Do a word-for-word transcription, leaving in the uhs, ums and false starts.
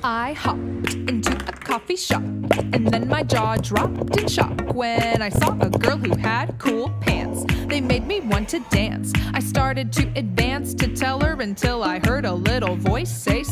I hopped into a coffee shop, and then my jaw dropped in shock when I saw a girl who had cool pants. They made me want to dance. I started to advance to tell her until I heard a little voice say,